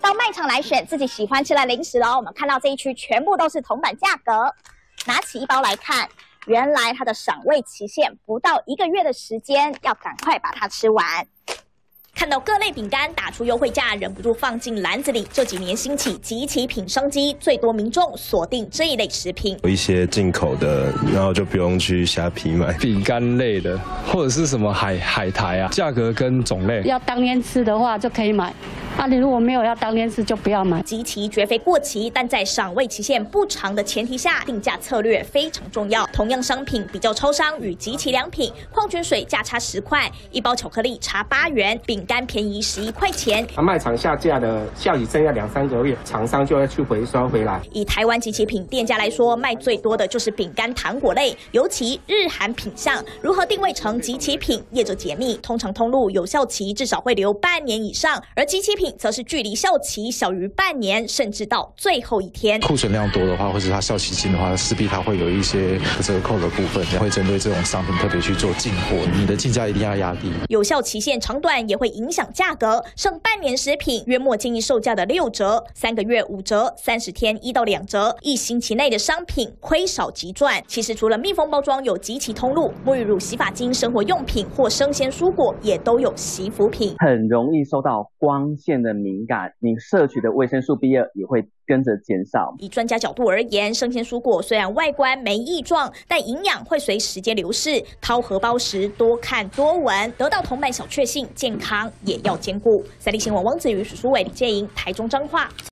到卖场来选自己喜欢吃的零食喽。我们看到这一区全部都是铜板价格，拿起一包来看，原来它的赏味期限不到1个月的时间，要赶快把它吃完。 看到各类饼干打出优惠价，忍不住放进篮子里。这几年兴起即期品商机，最多民众锁定这一类食品。 有一些进口的，然后就不用去虾皮买。 饼干类的，或者是什么海苔啊，价格跟种类。 要当天吃的话就可以买，你如果没有要当天吃就不要买。 即期绝非过期，但在赏味期限不长的前提下，定价策略非常重要。同样商品比较超商与即期良品，矿泉水价差10块，一包巧克力差8元，饼干便宜11块钱。 卖场下架的效期剩下2、3个月，厂商就要去回收回来。 以台湾即期品店家来说，卖最多的就是饼干、糖果类，尤其日韩品项。如何定位成即期品？业者解密，通常通路有效期至少会留半年以上，而即期品则是距离效期小于半年，甚至到最后一天。 库存量多的话，或是它效期近的话，势必它会有一些折扣的部分，会针对这种商品特别去做进货，你的进价一定要压低。 有效期限长短也会影响价格，剩半年食品约莫建议售价的6折，3个月5折，30天1到2折，1星期内的商品亏少即赚。其实除了密封包装有即期通路，沐浴乳、洗发精、生活用品或生鲜蔬果也都有洗肤品。 很容易受到光线的敏感，你摄取的维生素 B2也会跟着减少。 以专家角度而言，生鲜蔬果虽然外观没异状，但营养会随时间流逝。掏荷包时多看多闻，得到铜板小确幸，健康也要兼顾。3立新闻王子瑜、许淑伟、李介莹，台中彰化。